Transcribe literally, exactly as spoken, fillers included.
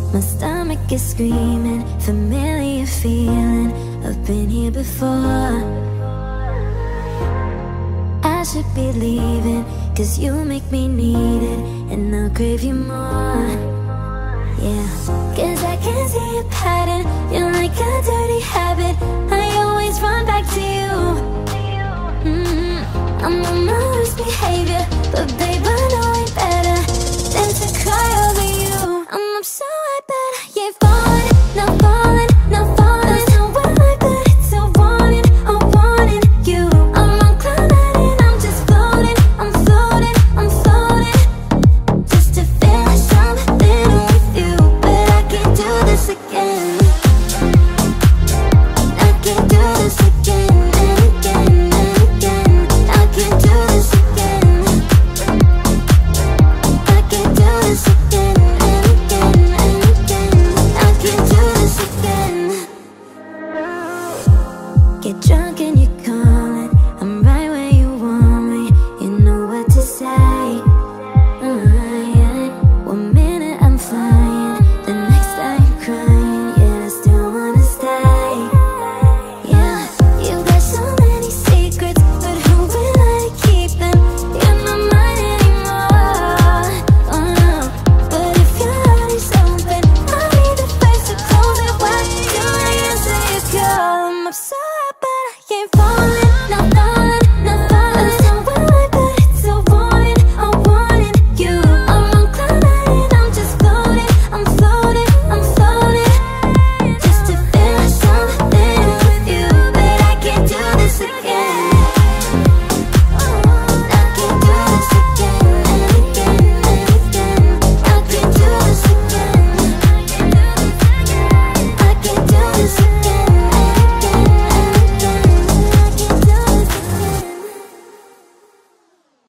My stomach is screaming, familiar feeling, I've been here before. I should be leaving, cause you make me need it, and I'll crave you more. Yeah, cause I can see a pattern, you're like a dirty habit, I always run back to you. mm-hmm. I'm on my worst behavior,